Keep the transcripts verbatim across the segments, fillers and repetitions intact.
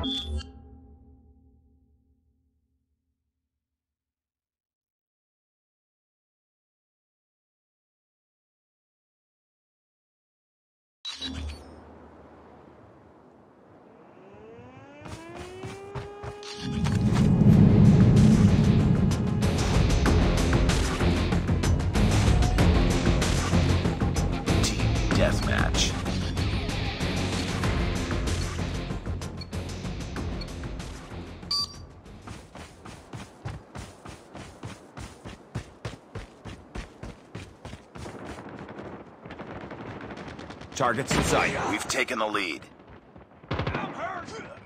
Deathmatch. Targets in sight. We've taken the lead. I'm hurt.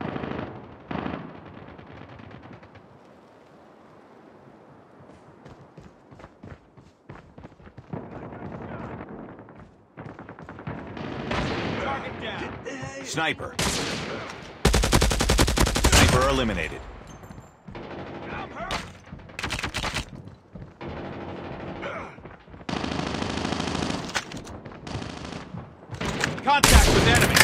Target down. Sniper. Sniper eliminated. I'm hurt. Contact with enemy.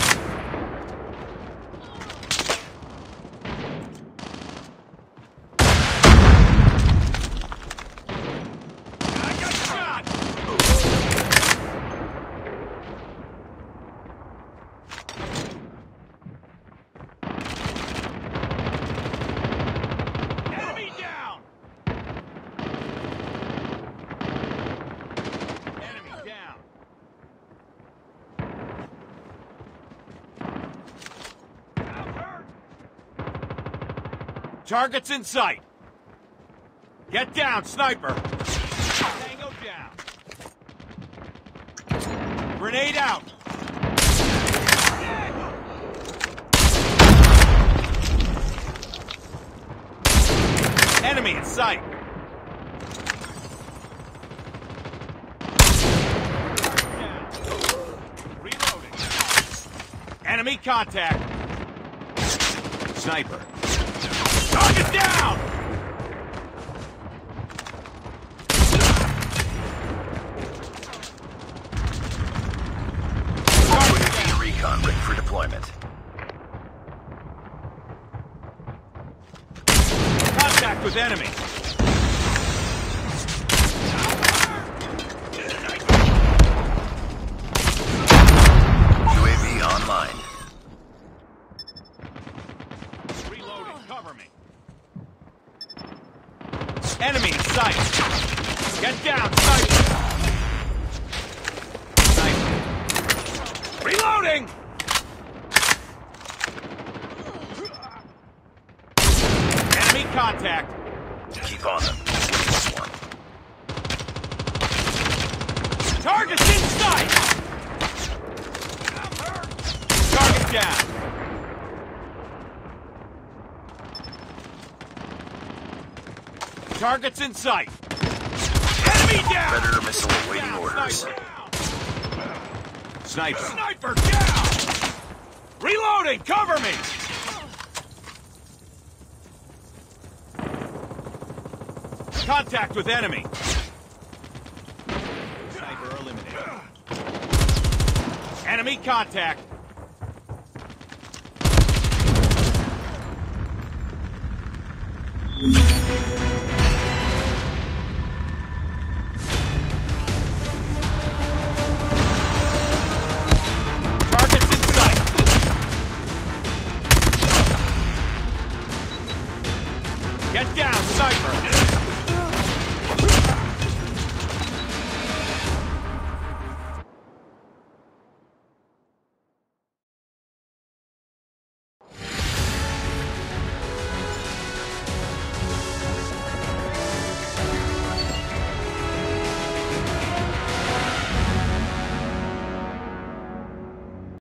I got shot. Enemy down. Enemy down. I'm hurt. Targets in sight. Get down, sniper. Tango down. Grenade out. Enemy in sight. Down. Reloading. Enemy contact. Sniper. Target down! U A V recon ready for deployment. Contact with enemy. U A V online. Reloading. Cover me. Enemy in sight. Get down, sniper. Sniper. Reloading! Enemy contact. Keep on them. This one. Target's in sight! Target down. Target's in sight. Enemy down! Predator missile awaiting orders. Sniper. Sniper down. Reloading! Cover me! Contact with enemy. Sniper eliminated. Enemy contact.